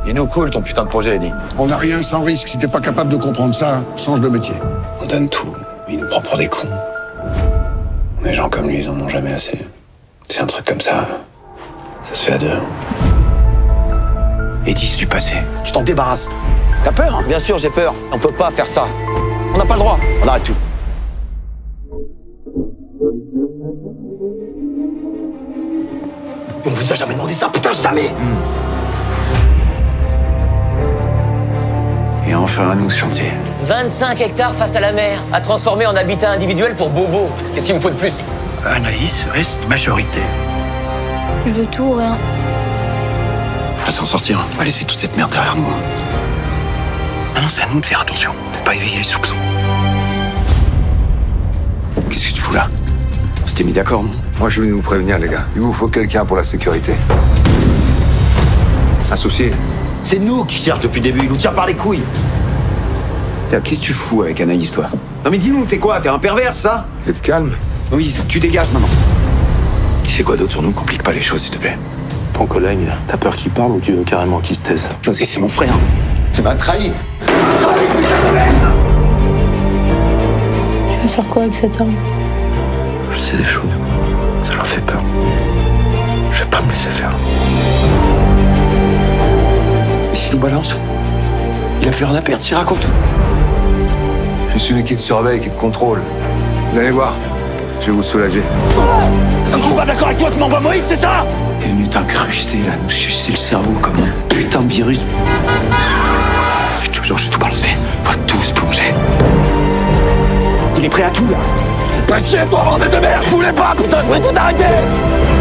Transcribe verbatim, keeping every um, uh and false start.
Il nous coule ton putain de projet, Eddie. On n'a rien sans risque. Si t'es pas capable de comprendre ça, change de métier. On donne tout. Il nous prend pour des cons. Des gens comme lui, ils en ont jamais assez. C'est un truc comme ça. Ça se fait à deux. Eddie, c'est du passé. Tu t'en débarrasses. T'as peur, hein? Bien sûr, j'ai peur. On peut pas faire ça. On n'a pas le droit. On arrête tout. On vous a jamais demandé ça, putain, jamais. Et enfin, à nous, ce chantier. vingt-cinq hectares face à la mer, à transformer en habitat individuel pour Bobo. Qu'est-ce qu'il me faut de plus? Anaïs reste majoritaire. Je veux tout ou rien. On va s'en sortir. On va laisser toute cette merde derrière nous. Maintenant, c'est à nous de faire attention. De pas éveiller les soupçons. Qu'est-ce que tu fous là? On s'était mis d'accord, non? Moi, je suis venu vous prévenir, les gars. Il vous faut quelqu'un pour la sécurité. Associé. C'est nous qui cherchons depuis le début, il nous tire par les couilles. Qu'est-ce que tu fous avec Anaïs, toi? Non mais dis-nous, t'es quoi? T'es un pervers, ça? T'es calme. Louise, tu dégages maintenant. Tu sais quoi d'autre sur nous? Complique pas les choses, s'il te plaît. Ton collègue, t'as peur qu'il parle ou tu veux carrément qu'il se taise? José, c'est mon frère. Tu m'as trahi. Tu veux faire quoi avec cette arme? Je sais des choses. Ça leur fait peur. Je vais pas me laisser faire. Mais s'il nous balance, il a plus rien à perdre, s'il raconte. Je suis celui qui te surveille, qui te contrôle. Vous allez voir. Je vais vous soulager. Si je suis pas d'accord avec toi, tu m'envoies Moïse, c'est ça? T'es venu t'incruster là, nous sucer le cerveau comme un putain de virus. Je te jure, je vais tout balancer. On va tous plonger. Il est prêt à tout là. Bah chier, toi, bordel de merde! Je voulais pas, putain, je voulais tout arrêter!